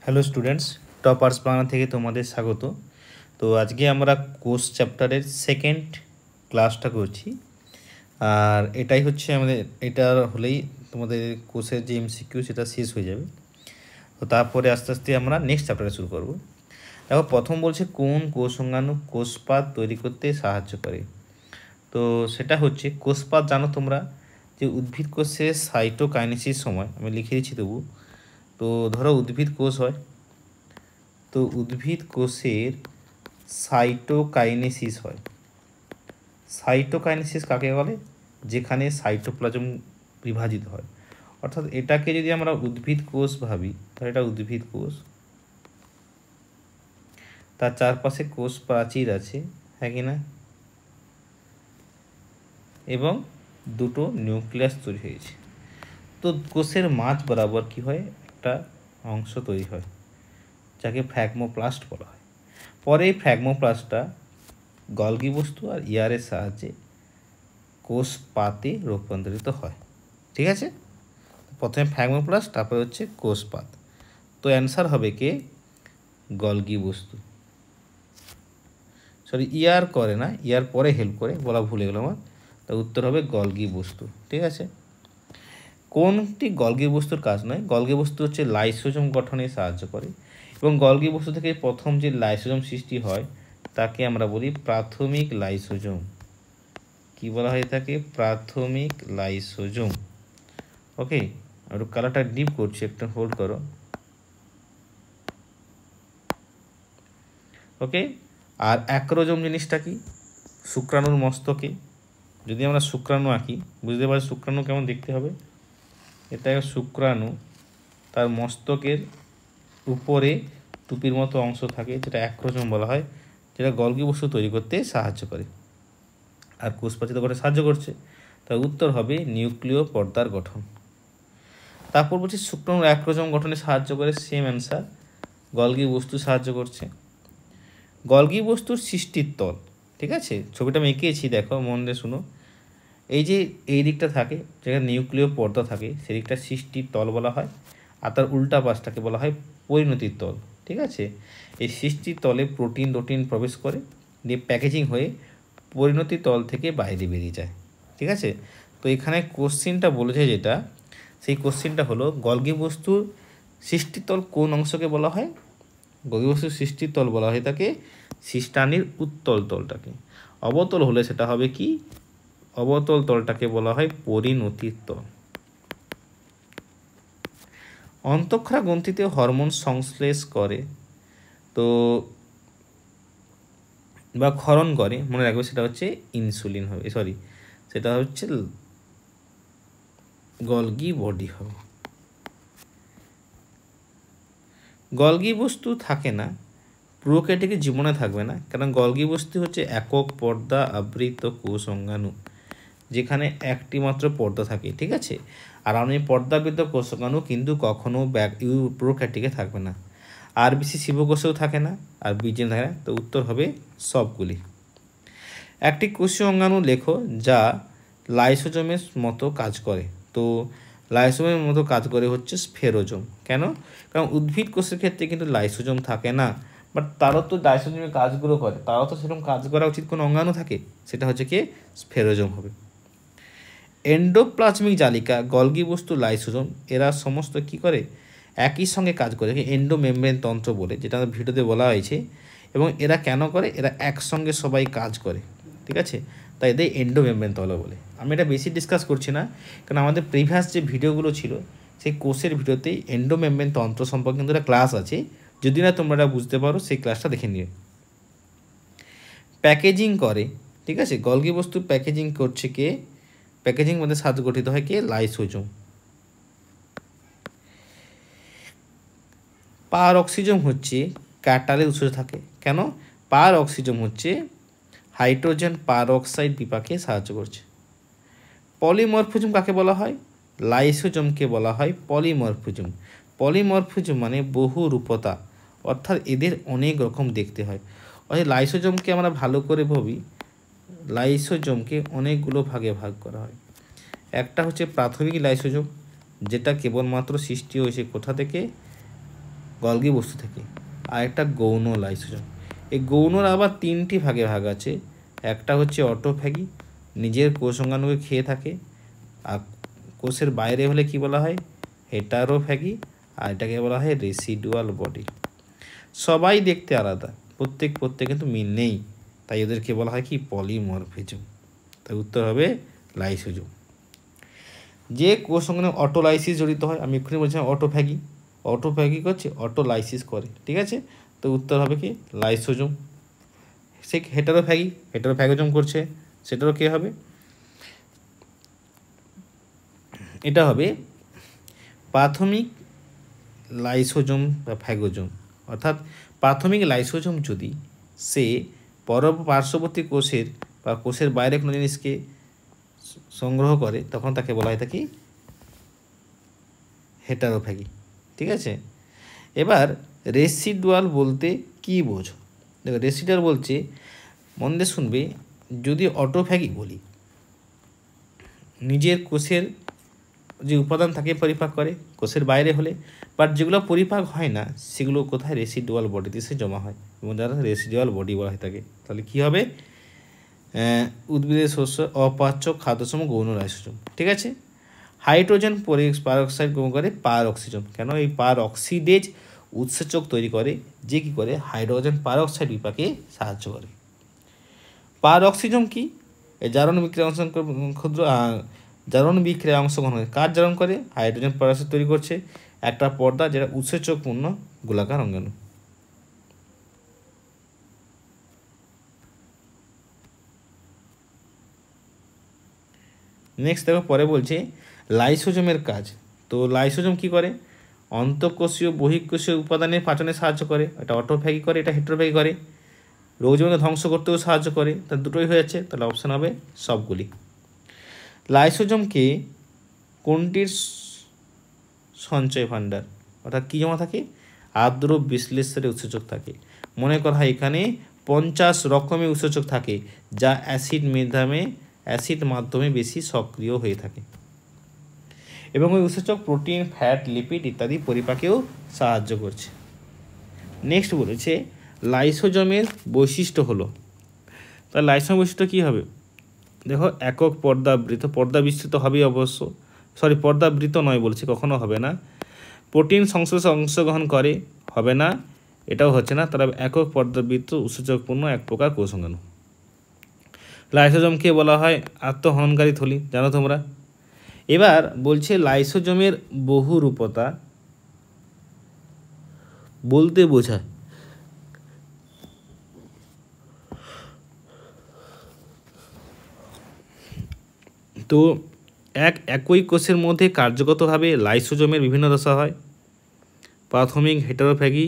Hello students, toppers Bangla থেকে তোমাদের স্বাগত। তো আজকে আমরা কোর্স চ্যাপ্টারের সেকেন্ড ক্লাসটা করছি, আর এটাই হচ্ছে আমাদের, এটা হলেই তোমাদের কোর্সের যে এমসিকিউ সেটা শেষ হয়ে যাবে। তো তারপরে আস্তে আস্তে আমরা নেক্সট চ্যাপ্টারে শুরু করব। দেখো, প্রথম বলছে কোন কোষ অঙ্গাণু কোষপাত তৈরি করতে সাহায্য করে। তো সেটা হচ্ছে কোষপাত, জানো তোমরা যে উদ্ভিদ কোষের সাইটোকাইনেসিস সময়, আমি লিখে দিচ্ছি তবু। তো ধরো উদ্ভিদ কোষ হয়, তো উদ্ভিদ কোষের সাইটোকাইনেসিস হয়। সাইটোকাইনেসিস কাকে বলে? যেখানে সাইটোপ্লাজম বিভাজিত হয়। অর্থাৎ এটাকে যদি আমরা উদ্ভিদ কোষ ভাবি, তাহলে এটা উদ্ভিদ কোষ, তার চারপাশে কোষ প্রাচীর আছে, হ্যাঁ কি না, এবং দুটো নিউক্লিয়াস তৈরি হয়েছে। তো কোষের মাঝ বরাবর কি হয়, একটা অংশ তৈরি হয় যাকে ফ্র্যাগমোপ্লাস্ট বলা হয়। পরে এই ফ্র্যাগমোপ্লাস্টটা গলগি বস্তু আর ইয়ারের সাহায্যে কোষ পাতে রূপান্তরিত হয়। ঠিক আছে, প্রথমে ফ্র্যাগমোপ্লাস্ট, তারপরে হচ্ছে কোষ পাত। তো অ্যান্সার হবে কে? গলগি বস্তু। সরি, ইয়ার করে না, ইয়ার পরে হেল্প করে, বলা ভুলে গেল আমার। তো উত্তর হবে গলগি বস্তু। ঠিক আছে, কোনটি গলগি বস্তুর কাজ নয়? গলগি বস্তু হচ্ছে লাইসোজোম গঠনে সাহায্য করে, এবং গলগি বস্তু থেকে প্রথম যে লাইসোজোম সৃষ্টি হয় তাকে আমরা বলি প্রাথমিক লাইসোজোম। কি বলা হয় তাকে? প্রাথমিক লাইসোজোম। ওকে, আর কালারটা ডিপ করছি, একটা হোল্ড করো। ওকে, আর অ্যাক্রোজোম জিনিসটা কি? শুক্রাণুর মস্তকে যদি আমরা শুক্রাণু আঁকি, বুঝতে পারি শুক্রাণু কেমন দেখতে হবে। এটা শুক্রাণু, তার মস্তকের উপরে টুপির মতো অংশ থাকে, যেটা অ্যাক্রোজোম বলা হয়, যেটা গলগি বস্তু তৈরি করতে সাহায্য করে আর কোষপ্রাচীর করতে সাহায্য করছে। তার উত্তর হবে নিউক্লিয় পর্দার গঠন। তারপর বলছি শুক্রাণুর অ্যাক্রোজোম গঠনে সাহায্য করে, সেম অ্যান্সার, গলগি বস্তু সাহায্য করছে। গলগি বস্তুর সৃষ্টির তল, ঠিক আছে, ছবিটা আমি এঁকেছি, দেখো মন দিয়ে শুনো। এই যে এই দিকটা থাকে, যেখানে নিউক্লিয় পর্দা থাকে, সেদিকটা সৃষ্টির তল বলা হয়, আর তার উল্টা পাশটাকে বলা হয় পরিণতির তল। ঠিক আছে, এই সৃষ্টির তলে প্রোটিন টোটিন প্রবেশ করে, দিয়ে প্যাকেজিং হয়ে পরিণতির তল থেকে বাইরে বেরিয়ে যায়। ঠিক আছে, তো এখানে কোশ্চিনটা বলেছে যেটা, সেই কোশ্চিনটা হলো গলগি বস্তুর সৃষ্টির তল কোন অংশকে বলা হয়? গলগি বস্তুর সৃষ্টির তল বলা হয় তাকে সিস্টানির উত্তল তলটাকে। অবতল হলে সেটা হবে কি? অবতল তলটাকে বলা হয় পরিণতির তল। অন্তঃক্ষরা গ্রন্থিতে হরমোন সংশ্লেষ করে, তো বা ক্ষরণ করে, মনে রাখবে সেটা হচ্ছে ইনসুলিন হবে, সরি সেটা হচ্ছে গলগি বডি হবে। গলগি বস্তু থাকে না, প্রোক্যারিওটিক জীবনে থাকবে না, কারণ গলগি বস্তু হচ্ছে একক পর্দা আবৃত কোষ অঙ্গাণু, যেখানে একটি মাত্র পর্দা থাকে। ঠিক আছে, আর আমি পর্দাবৃত কোষ অঙ্গাণু কিন্তু কখনো প্রোক্যারিওটিকে থাকবে না। আর বেশি শিবকোষেও থাকে না, আর বীজে থাকে না। তো উত্তর হবে সবগুলি। একটি কোষীয় অঙ্গাণু লেখো যা লাইসোজোমের মতো কাজ করে। তো লাইসোজোমের মতো কাজ করে হচ্ছে স্ফেরোজোম। কেন? কারণ উদ্ভিদ কোষের ক্ষেত্রে কিন্তু লাইসোজোম থাকে না, বাট তারও তো লাইসোজোমের কাজগুলো করে, তারও তো সেরকম কাজ করা উচিত কোনো অঙ্গাণু থাকে, সেটা হচ্ছে কি? স্ফেরোজোম হবে। এন্ডোপ্লাজমিক জালিকা, গলগি বস্তু, লাইসোজোম, এরা সমস্ত কি করে? একই সঙ্গে কাজ করে, এন্ডোমেমব্রেন তন্ত্র বলে, যেটা ভিডিওতে বলা হয়েছে। এবং এরা কেন করে? এরা একসঙ্গে সবাই কাজ করে। ঠিক আছে, তাই এদের এন্ডোমেমব্রেন তন্ত্র বলে। আমি এটা বেশি ডিসকাস করছি না, কারণ আমাদের প্রিভিয়াস যে ভিডিওগুলো ছিল সেই কোর্সের ভিডিওতেই এন্ডোমেমব্রেন তন্ত্র সম্পর্কে কিন্তু একটা ক্লাস আছে, যদি না তোমরা বুঝতে পারো সেই ক্লাসটা দেখে নিও। প্যাকেজিং করে, ঠিক আছে, গলগি বস্তু প্যাকেজিং করছে কে? প্যাকেজিং মধ্যে সাহায্য গঠিত হয় কে? লাইসোজোম। পার অক্সিজোম হচ্ছে ক্যাটালের উৎস থাকে। কেন? পার অক্সিজোম হচ্ছে হাইড্রোজেন পার অক্সাইড বিপাকে সাহায্য করছে। পলিমরফিজম কাকে বলা হয়? লাইসোজোমকে বলা হয় পলিমরফিজম। পলিমরফিজম মানে বহুরূপতা, অর্থাৎ এদের অনেক রকম দেখতে হয়। অর্থাৎ লাইসোজোমকে আমরা ভালো করে ভাবি, লাইসোজোমকে অনেকগুলো ভাগে ভাগ করা হয়। একটা হচ্ছে প্রাথমিক লাইসোজোম, যেটা কেবলমাত্র সৃষ্টি হয়েছে কোথা থেকে? গলগি বস্তু থেকে, আর একটা গৌণ লাইসোজোম। এই গৌণর আবার 3টি ভাগে ভাগ আছে। একটা হচ্ছে অটোফ্যাগি, নিজের কোষ অঙ্গাণুকে খেয়ে থাকে, আর কোষের বাইরে হলে কি বলা হয়, হেটারোফ্যাগি, আর এটাকে বলা হয় রেসিডুয়াল বডি। সবাই দেখতে আলাদা, প্রত্যেক কিন্তু মিল নেই, তাই ওদেরকে বলা হয় কি পলিমরফিজম। তাই উত্তর হবে লাইসোজোম। যে কোষ অঙ্গাণু অটোলাইসিস জড়িত হয়, আমি এক্ষুনি বলছিলাম অটোফ্যাগি করছে, অটোলাইসিস করে, ঠিক আছে। তো উত্তর হবে কি লাইসোজোম। সে হেটারোফ্যাগোজম করছে, সেটারও কে হবে, এটা হবে প্রাথমিক লাইসোজোম বা ফ্যাগোজোম। অর্থাৎ প্রাথমিক লাইসোজোম যদি সে পার্শ্ববর্তী কোষের বা কোষের বাইরে কোনো জিনিসকে সংগ্রহ করে, তখন তাকে বলা হয় কি হেটারোফ্যাগি, ঠিক আছে। এবার রেসিডুয়াল বলতে কি বোঝো? দেখো, রেসিডুয়াল বলছে, মন দিয়ে শুনবে, যদি অটোফ্যাগি বলি, নিজের কোষের যে উপাদান থাকে পরিপাক করে কোষের বাইরে হলে, বাট যেগুলো পরিপাক হয় না সেগুলো কোথায়, রেসিডুয়াল বডিতে এসে জমা হয়, এবং যারা রেসিডুয়াল বডি বলা হয় থাকে। তাহলে কী হবে, উদ্ভিদের শস্য অপাচ্য খাদ্যসম গৌণ লাইসোজোম, ঠিক আছে। হাইড্রোজেন পারঅক্সাইড গ্রহণ করে পারঅক্সিজম। কেন, এই পারঅক্সিডেজ উৎসেচক তৈরি করে, যে কী করে হাইড্রোজেন পারঅক্সাইড বিপাকে সাহায্য করে। পারঅক্সিজম কি, এই জারণ বিক্রিয়া জারণ বিক্রিয়ায় অংশগ্রহণ করে, কাজ জারণ করে, হাইড্রোজেন পারঅক্সাইড তৈরি করছে একটা পর্দা, যেটা উৎসেচকপূর্ণ গোলাকার অঙ্গাণু। নেক্সট দেখো, পরে বলছে লাইসোজোমের কাজ। তো লাইসোজোম কি করে, অন্তঃকোষীয় বহিঃকোষীয় উপাদানের পাচনে সাহায্য করে, এটা অটোফ্যাগি করে, এটা হেটারোফ্যাগি করে, রোগজীবাণুকে ধ্বংস করতেও সাহায্য করে। তার দুটোই হয়ে যাচ্ছে, তাহলে অপশান হবে সবগুলি। লাইসোজোমকে কোনটির সঞ্চয় ভাণ্ডার, অর্থাৎ কী জমা থাকে, আর্দ্র বিশ্লেষণের উৎসেচক থাকে। মনে করা হয় এখানে 50 রকমের উৎসেচক থাকে, যা অ্যাসিড মাধ্যমে বেশি সক্রিয় হয়ে থাকে, এবং ওই উৎসেচক প্রোটিন, ফ্যাট, লিপিড ইত্যাদি পরিপাকেও সাহায্য করছে। নেক্সট বলেছে লাইসোজোমের বৈশিষ্ট্য হলো, তাহলে লাইসোজোমের বৈশিষ্ট্য কী হবে, দেখো, একক পর্দা বিস্তৃত হবে অবশ্য, পর্দাবৃত নয় বলছে, কখনো হবে না। প্রোটিন সংশ্লেষে অংশগ্রহণ করে, হবে না, এটাও হচ্ছে না। তারা একক পর্দাবৃত উৎসেচকপূর্ণ এক প্রকার কোষ অঙ্গাণু। লাইসোজোমকে বলা হয় আত্মহননকারী থলি, জানো তোমরা। এবার বলছে লাইসোজোমের বহুরূপতা বলতে বোঝায়, তো একই কোষের মধ্যে কার্যগতভাবে লাইসোজোমের বিভিন্ন দশা হয়। প্রাথমিক হেটারোফ্যাগি,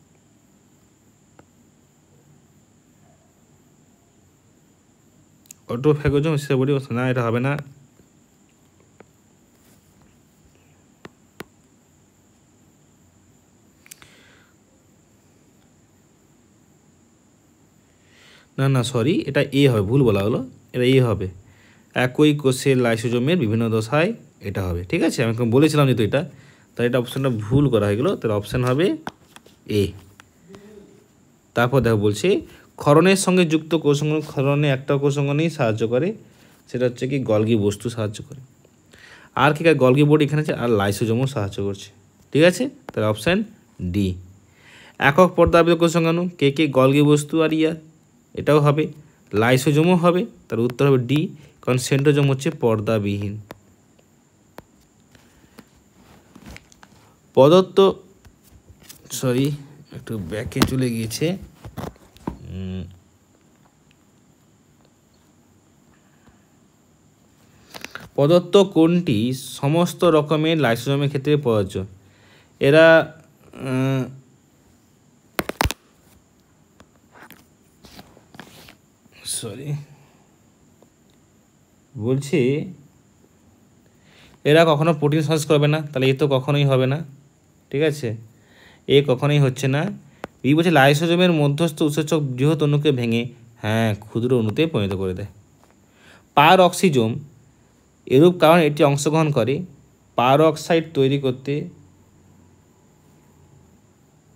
অটোফ্যাগোজম, বডি, না এটা হবে না। না সরি, এটা এ হবে, ভুল বলা হলো, এটা এ হবে। একই কোষের লাইসোজোমের বিভিন্ন দশায় এটা হবে, ঠিক আছে। আমি বলেছিলাম যেহেতু এটা, তাই এটা অপশানটা ভুল করা হয়ে গেলো, তাহলে অপশান হবে এ। তারপর দেখো বলছে ক্ষরণের সঙ্গে যুক্ত কোষ অঙ্গাণু, ক্ষরণে একটা কোষ অঙ্গাণুই সাহায্য করে, সেটা হচ্ছে কি গলগি বস্তু সাহায্য করে। আর কি গলগি বডি এখানে আছে, আর লাইসোজোমও সাহায্য করছে, ঠিক আছে। তাহলে অপশান ডি। একক পর্দাবৃত কোষ অঙ্গাণু, কে গলগি বস্তু আর এটাও হবে, লাইসোজোমও হবে, তার উত্তর হবে ডি, কারণ সেন্ট্রোজোম হচ্ছে পর্দাবিহীন। প্রদত্ত, সরি একটু ব্যাকে চলে গিয়েছে, প্রদত্ত কোনটি সমস্ত রকমের লাইসোজোমের ক্ষেত্রে প্রযোজ্য, এরা বলছি এরা কখনো প্রোটিন সংশ্লেষ করবে না, তাহলে এ তো কখনোই হবে না, ঠিক আছে, এ কখনোই হচ্ছে না। এই বলছে লাইসোজোমের মধ্যস্থ উৎসেচক বৃহৎ অণুকে ভেঙে ক্ষুদ্র অণুতে পরিণত করে দেয়। পারঅক্সিজোম এরূপ কারণ এটি অংশগ্রহণ করে পারঅক্সাইড তৈরি করতে,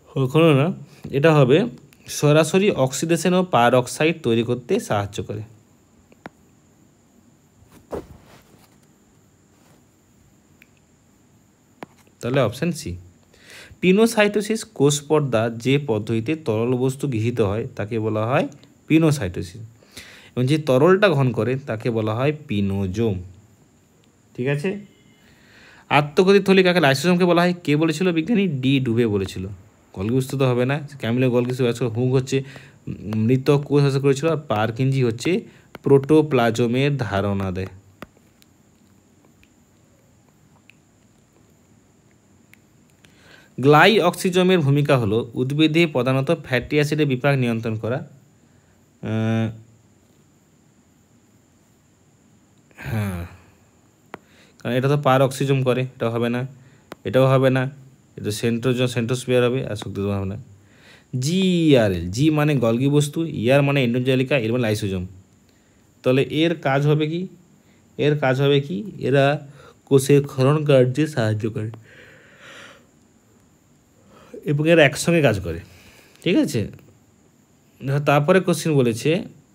কখনো না, এটা হবে সরাসরি অক্সিডেশন ও পারঅক্সাইড তৈরি করতে সাহায্য করে। তাহলে অপশান সি। পিনোসাইটোসিস কোষ পর্দা যে পদ্ধতিতে তরল বস্তু গৃহীত হয় তাকে বলা হয় পিনোসাইটোসিস, এবং যে তরলটা গ্রহণ করে তাকে বলা হয় পিনোজোম। ঠিক আছে। আত্মগতিক থলি কাকে লাইসোজোমকে বলা হয়? কে বলেছিল বিজ্ঞানী? ডি ডুবে বলেছিল। গলগি বস্তু তো হবে না, ক্যামিলো গলগি হুক হচ্ছে মৃত কোষ হ্রাস করেছিল, আর পারকিনজি হচ্ছে প্রোটোপ্লাজমের ধারণা দেয়। গ্লাই অক্সিজমের ভূমিকা হলো উদ্ভিদে প্রধানত ফ্যাটি অ্যাসিডের বিপাক নিয়ন্ত্রণ করা। হ্যাঁ, কারণ এটা তো পার অক্সিজম করে, এটাও হবে না, এটাও হবে না, এটা সেন্ট্রোস্ফিয়ার হবে, আর শক্তিধর্ম হবে না। জিইআরএল, জি মানে গলগি বস্তু, ইয়ার মানে এন্ডোজালিকা, এর মানে লাইসোজোম। তাহলে এর কাজ হবে কি? এর কাজ হবে কি? এরা কোষের ক্ষরণ কার্যে সাহায্য করে এবং এরা একসঙ্গে কাজ করে। ঠিক আছে। তারপরে কোশ্চেন বলেছে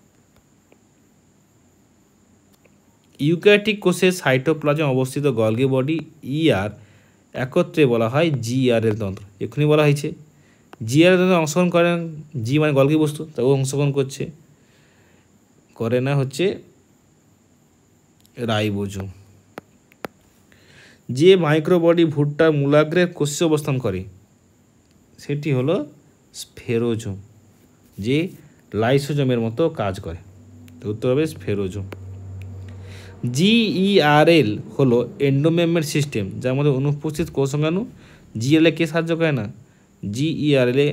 ইউক্যারিওটিক কোষের সাইটোপ্লাজমে অবস্থিত গলগি বডি ইআর একত্রে বলা হয় জিইআরএল তন্ত্র। এক্ষুনি বলা হয়েছে জিইআরএল তন্ত্রে অংশগ্রহণ করেন, জি মানে গলগি বস্তু, তাও অংশগ্রহণ করছে, করে না হচ্ছে রাইবোজোম। যে মাইক্রোবডি ভুট্টার মূলাগ্রের কোষে অবস্থান করে সেটি হলো স্ফেরোজোম, যে লাইসোজোমের মতো কাজ করে। তো উত্তর হবে স্ফেরোজোম। জিইআরএল হলো এন্ডোমেমের সিস্টেম যার মধ্যে অনুপস্থিত কোষাঙ্গাণু। জিএলএ কে সাহায্য করে না? জিইআরএলে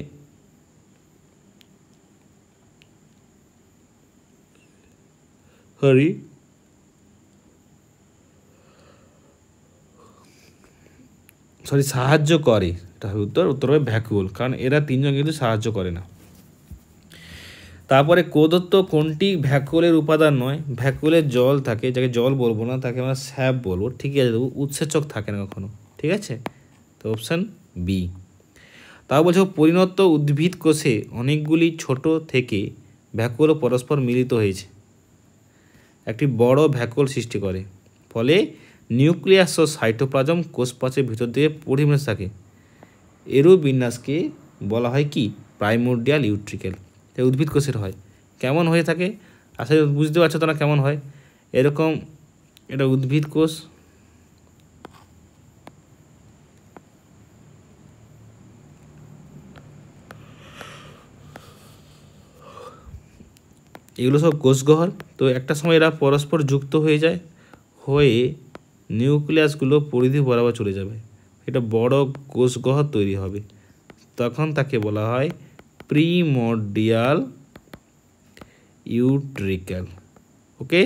সাহায্য করে, এটা হবে উত্তর হবে ভ্যাকুওল, কারণ এরা তিনজন কিন্তু সাহায্য করে না। তারপরে প্রদত্ত কোনটি ভ্যাকুওলের উপাদান নয়? ভ্যাকুওলের জল থাকে, যাকে জল বলবো না, তাকে আমরা স্যাপ বলবো। ঠিক আছে, দেবো উৎসেচক থাকে না কখনো। ঠিক আছে, তো অপশান বি। তাও বলছো পরিণত উদ্ভিদ কোষে অনেকগুলি ছোট থেকে ভ্যাকুওল পরস্পর মিলিত হয়েছে, একটি বড় ভ্যাকুওল সৃষ্টি করে, ফলে নিউক্লিয়াস ও সাইটোপ্লাজম কোষপাশের ভিতর দিয়ে পরিবেশ থাকে। এরূপ বিন্যাসকে বলা হয় কি? Primordial utricle. তাই উদ্ভিদ কোষের হয়। কেমন হয়ে থাকে আসলে বুঝতে পারছো তো না কেমন হয়? এরকম, এটা উদ্ভিদ কোষ, এগুলো সব কোষগহ্বর। তো একটা সময় এরা পরস্পর যুক্ত হয়ে যায়, হয়ে নিউক্লিয়াসগুলো পরিধি বরাবর চলে যাবে, এটা বড় কোষগহ্বর তৈরি হবে, তখন তাকে বলা হয় প্রিমোর্ডিয়াল ইউট্রিকেল। ওকে।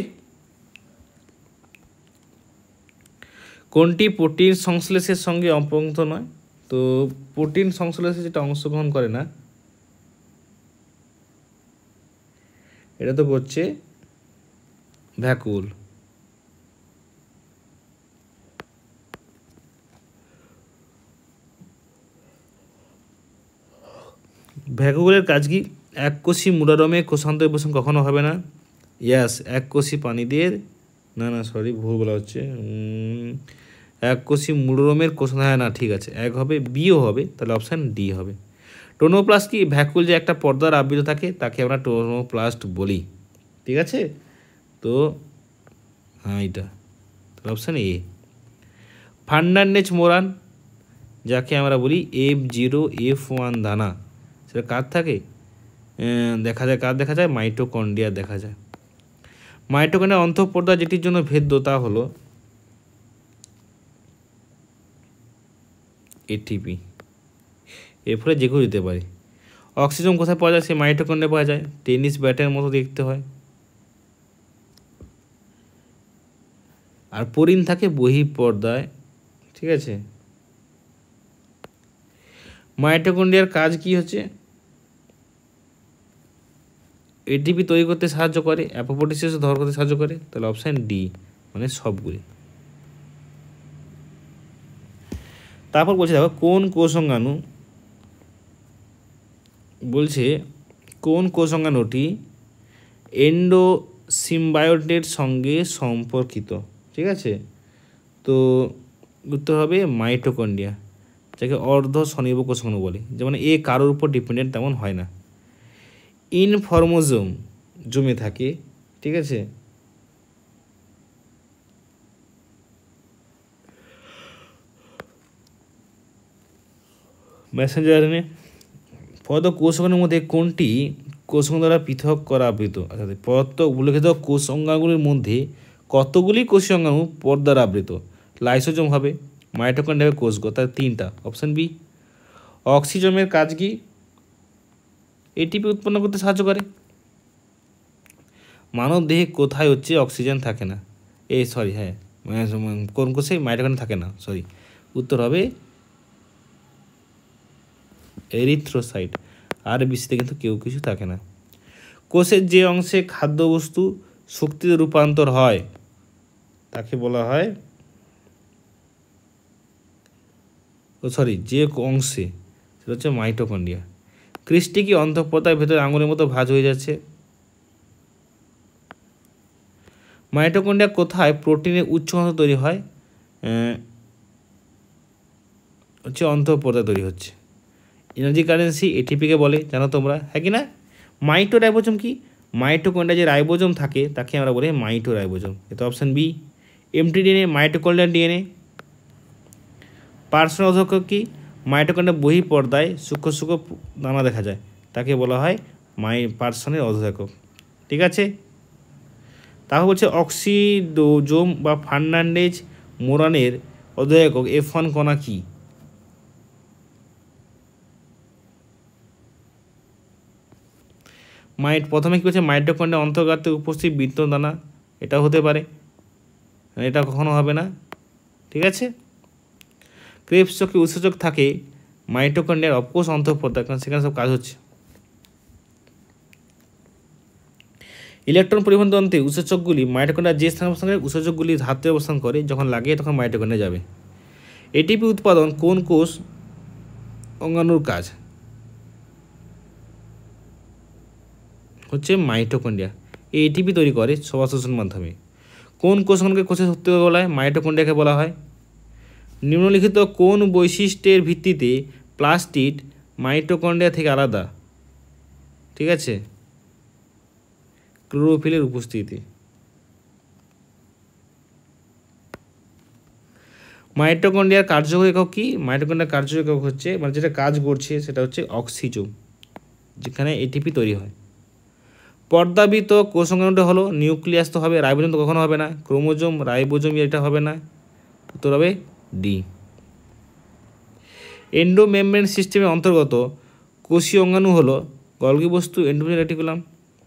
কোনটি প্রোটিন সংশ্লেষের সঙ্গে অপংক্ত নয়? তো প্রোটিন সংশ্লেষে যেটা অংশগ্রহণ করে না এটা তো করছে ভ্যাকুওল। ভ্যাকুওলের কাজ কি? এককোষী মূলারমে কোষান্তর পোষণ কখনো হবে না। ইয়াস, এককোষী পানি দিয়ে, না সরি ভুল বলা হচ্ছে, এককোষী মূলরোমের কোষান্তর, হ্যাঁ না ঠিক আছে, এক হবে, বিও হবে, তাহলে অপশান ডি হবে। টোনোপ্লাস্ট কি? ভ্যাকুওল যে একটা পর্দার আবৃত থাকে তাকে আমরা টোনোপ্লাস্ট বলি। ঠিক আছে, তো হ্যাঁ এটা, তাহলে অপশান এ। ফার্নান্ডেজ মোরান যাকে আমরা বলি F0F1 দানা, সেটা কার থাকে দেখা যায়? কার দেখা যায়? মাইটোকন্ড্রিয়া দেখা যায়। মাইটোকন্ড্রিয়ার অন্তঃপর্দা যেটির জন্য ভেদ্য তা হলো এটিপি। এর ফলে যে কেউ দিতে পারে। অক্সিজেন কোথায় পাওয়া যায়? সে মাইটোকন্ড্রিয়া পাওয়া যায়, টেনিস ব্যাটের মতো দেখতে হয়। আর পরিন থাকে বহিঃপর্দায়। ঠিক আছে, মাইটোকন্ড্রিয়ার কাজ কি হচ্ছে? এটিপি তৈরি করতে সাহায্য করে, অ্যাপোপ্টোসিস ধর করতে সাহায্য করে, তাহলে অপশান ডি মানে সবগুলি। তারপর বলছে দেখো কোন কোষাঙ্গাণু বলছে কোন কোষ অঙ্গাণুটি এন্ডোসিম্বায়োটের সঙ্গে সম্পর্কিত, ঠিক আছে? তো উত্তর হবে মাইটোকন্ড্রিয়া, যাকে অর্ধ স্বনির্ভর কোষ অঙ্গাণু বলে। যেমন এ কারোর উপর ডিপেন্ডেন্ট তেমন হয় না। ইনফর্মোজোম জমে থাকে, ঠিক আছে? মেসেঞ্জার আরএনএ পদার্থ কোষ অঙ্গাণুর মধ্যে কোনটি কোষ অঙ্গাণু দ্বারা পৃথক করা আবৃত? অর্থাৎ পদার্থ উল্লেখিত কোষ অঙ্গাণুগুলির মধ্যে কতগুলি কোষীয় অঙ্গাণু পর্দার আবৃত? লাইসোজোম হবে, মাইটোকন্ড্রিয়া হবে, কোষগো, তার 3টা। Option B. অক্সিজোমের কাজ কি? এটিপি উৎপন্ন করতে সাহায্য করে। মানব দেহে কোথায় হচ্ছে অক্সিজেন থাকে না? হ্যাঁ, কোন কোষে? মাইটোকন্ড্রিয়া থাকে না, উত্তর হবে এরিথ্রোসাইট। আর বিসিতে কিন্তু কেউ কিছু থাকে না। কোষের যে অংশে খাদ্যবস্তু শক্তিতে রূপান্তর হয় তাকে বলা হয়, যে অংশে, সেটা হচ্ছে মাইটোকন্ড্রিয়া। ক্রিস্টি কি অন্তঃপর্দার ভেতরে আঙুলের মতো ভাঁজ হয়ে যাচ্ছে? মাইটোকন্ড্রিয়া কোথায় প্রোটিনের উচ্চ অংশ তৈরি হয়? অন্তঃপর্দায় তৈরি হচ্ছে। এনার্জি কারেন্সি এটিপিকে বলে, জানো তোমরা, হ্যাঁ কি না? রাইবোজোম কি? মাইটোকন্ড্রিয়া যে রাইবোজোম থাকে তাকে আমরা বলি রাইবোজোম। এটা option B. MtDNA mitochondrial DNA. Personal অধ্যক্ষ কি? মাইটোকন্ড্রিয়ার বহিঃপর্দায় সূক্ষ্ম সূক্ষ্ম দানা দেখা যায়, তাকে বলা হয় পার্সনের অধ্যক্ষ, ঠিক আছে? তাহলে বলছে অক্সিডোজোম বা ফার্নান্ডেজ মোরানের অধ্যক্ষ F1 কণা কি? প্রথমে কী হচ্ছে, মাইটোকন্ড্রিয়ার অন্তর্গাতে উপস্থিত বৃত্ত দানা, এটাও হতে পারে, এটা কখনো হবে না, ঠিক আছে? ক্রেবস চক্রে উৎসেচক থাকে মাইটোকন্ড্রিয়ার অপকোষ অন্তঃপর্দা, কারণ সেখানে সব কাজ হচ্ছে। ইলেকট্রন পরিবহন তন্ত্রে উৎসেচকগুলি মাইটোকন্ড্রিয়ার যে স্থানে অবস্থান করে, উৎসেচকগুলি ধাত্রে অবস্থান করে, যখন লাগে তখন মাইটোকন্ড্রিয়া যাবে। এটিপি উৎপাদন কোন কোষ অঙ্গাণুর কাজ? হচ্ছে মাইটোকন্ড্রিয়া। এই এটিপি তৈরি করে সমাশ্বসনের মাধ্যমে। কোন কোষ অঙ্গাণুকে কোষের শক্তি বলা হয়? মাইটোকন্ড্রিয়াকে বলা হয়। নিম্নলিখিত কোন বৈশিষ্ট্যের ভিত্তিতে প্লাস্টিড মাইটোকন্ড্রিয়া থেকে আলাদা? ঠিক আছে, ক্লোরোফিলের উপস্থিতি। মাইটোকন্ড্রিয়ার কার্যকরী একক কি? মাইটোকন্ড্রিয়ার কার্যকরী একক হচ্ছে, মানে যেটা কাজ করছে সেটা হচ্ছে অক্সিজোম, যেখানে এটিপি তৈরি হয়। পর্দাবৃত কোষ অঙ্গাণুটা হলো নিউক্লিয়াস, তো হবে। রাইবোজোম তো কখনো হবে না। ক্রোমোজোম, রাইবোজোম, এটা হবে না, উত্তর হবে ডি। এন্ডোমেমব্রেন সিস্টেমের অন্তর্গত কোষীয় অঙ্গাণু হলো গলগি বস্তু, এন্ডোপ্লাজমিক রেটিকুলাম।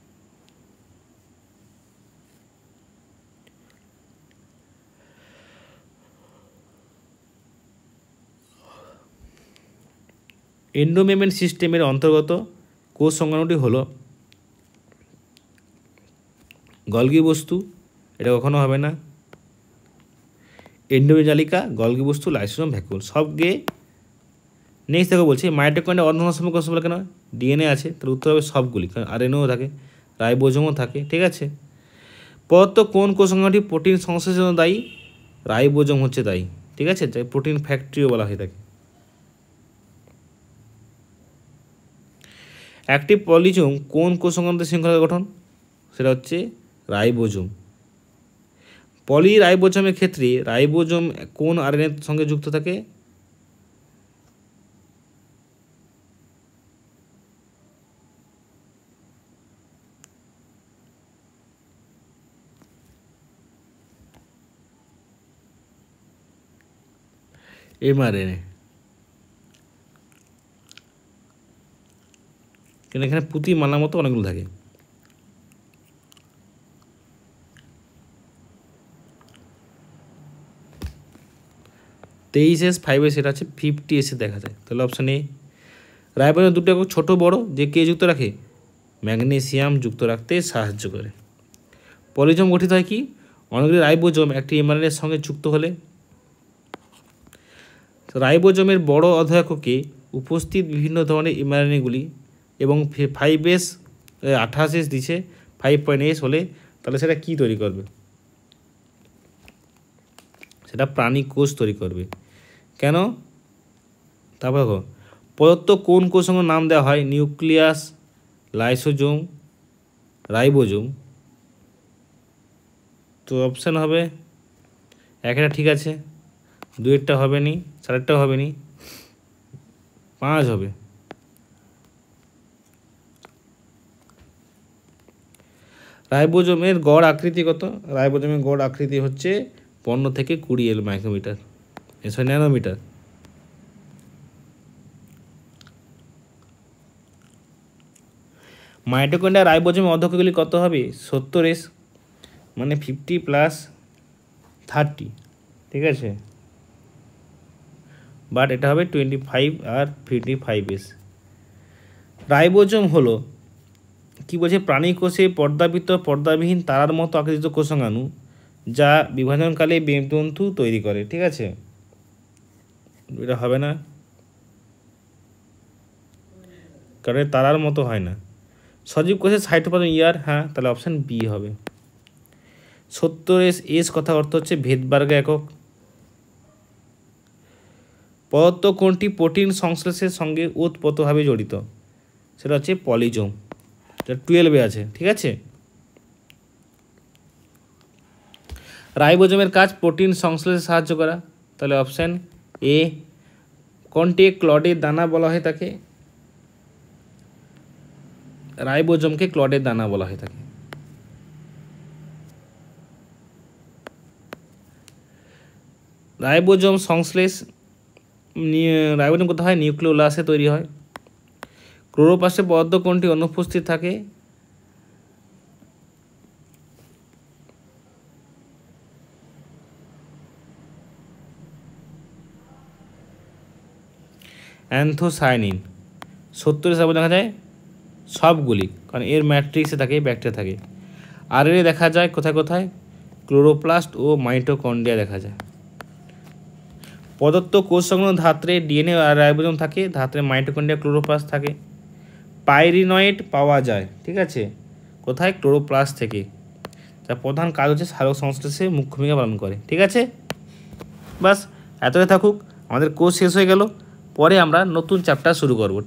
এন্ডোমেমব্রেন সিস্টেমের অন্তর্গত কোষ অঙ্গাণুটি হলো গলগি বস্তু, এটা কখনো হবে না। এন্ডোজালিকা, গলগি বস্তু, লাইসোজোম, ভ্যাকুল, সব গিয়ে। নেক্সট দেখো বলছি মাইটোকন্ড্রিয়া অর্ধনালীয় কোষ বলে কেন? ডিএনএ আছে, তার উত্তর হবে সবগুলি, কারণ আরএনএও থাকে, রাইবোজোমও থাকে, ঠিক আছে? পদার্থ কোন কোষ অঙ্গাণুটি প্রোটিন সংশ্লেষের জন্য দায়ী? রাইবোজোম হচ্ছে দায়ী, ঠিক আছে, যাই প্রোটিন ফ্যাক্টরিও বলা হয়ে থাকে। একটি পলিজোম কোন কোষ অঙ্গাণুতে শৃঙ্খলা গঠন? সেটা হচ্ছে রাইবোজোম। পলিরাইবোজোমের ক্ষেত্রে রাইবোজোম কোন আরএনএর সঙ্গে যুক্ত থাকে? এমআরএনএ। কিন্তু এখানে পুঁতি মালার মতো অনেকগুলো থাকে। তেইশ S5 সেটা আছে 50S দেখা যায়, তাহলে অপশান এ। রাইবোজোম দুটো একক ছোটো বড়, যে কে যুক্ত রাখে? ম্যাগনেসিয়াম যুক্ত রাখতে সাহায্য করে। পলিজোম গঠিত হয় কি? অনেকগুলি রাইবোজোম একটি এমআরএনএর সঙ্গে যুক্ত হলে। রাইবোজোমের বড় অধ্যক্ষকে উপস্থিত বিভিন্ন ধরনের এমআরএনএগুলি এবং 5s 28s দিছে 5.s হলে তাহলে সেটা কি তৈরি করবে? সেটা প্রাণী কোষ তৈরি করবে। কেন? তারপর দেখো প্রদত্ত কোন কোষের নাম দেওয়া হয় নিউক্লিয়াস, লাইসোজোম, রাইবোজোম। তো অপশান হবে একটা ঠিক আছে, 2-এরটা হবে নি, 4-এরটাও হবে নি, 5 হবে। রাইবোজোমের গড় আকৃতি কত? রাইবোজোমের গড় আকৃতি হচ্ছে 15 থেকে 20 মাইক্রোমিটার, ন্যানোমিটার। মাইটোকন্ড্রিয়া রাইবোজোমের অধ্যক্ষগুলি কত হবে? 70s, মানে 50 + 30, ঠিক আছে, বাট এটা হবে 25 আর 55s। রাইবোজোম হলো কি বলছে? প্রাণী কোষে পর্দাবৃত পর্দাবিহীন তারার মতো আকৃতিত কোষাঙ্গাণু যা বিভাজনকালে মেরুতন্তু তৈরি করে, ঠিক আছে, এটা হবে না কারণ তারার মতো হয় না। সজীব কোষের সাইটোপ্লাজম ইয়ার, হ্যাঁ, তাহলে অপশান বি হবে। 70s কথা অর্থ হচ্ছে ভেদবার্গ একক। প্রদত্ত কোনটি প্রোটিন সংশ্লেষের সঙ্গে ওতপ্রোতভাবে জড়িত? সেটা হচ্ছে পলিজোম, যেটা 12-এ আছে, ঠিক আছে। রাইবোজোমের কাজ প্রোটিন সংশ্লেষে সাহায্য করা, তাহলে অপশান এ। কোনটি ক্লডের দানা বলা হয় তাকে? রাইবোজোমকে ক্লডের দানা বলা হয় থাকে। রাইবোজোম সংশ্লেষ রাইবোজোম কোথায় হয়? নিউক্লিওলাসে তৈরি হয়। ক্লোরোপ্লাস্টে পদার্থ কোনটি অনুপস্থিত থাকে? অ্যান্থোসায়ানিন। 70 দেখা যায় সবগুলি, কারণ এর ম্যাট্রিক্সে থাকে, ব্যাকটেরিয়া থাকে। আরএনএ দেখা যায় কোথায় কোথায়? ক্লোরোপ্লাস্ট ও মাইটোকন্ড্রিয়া দেখা যায়। প্রদত্ত কোষ সংলগ্ন ধাত্রে ডিএনএ আর রাইবোজোম থাকে, ধাত্রে মাইটোকন্ড্রিয়া, ক্লোরোপ্লাস্ট থাকে। পাইরিনয়েড পাওয়া যায়, ঠিক আছে, কোথায়? ক্লোরোপ্লাস্ট থেকে। তার প্রধান কাজ হচ্ছে সালোক সংশ্লেষে মুখ্য ভূমিকা পালন করে, ঠিক আছে। বাস এতটাই থাকুক, আমাদের কোর্স শেষ হয়ে গেল। পরে আমরা নতুন চ্যাপ্টার শুরু করব।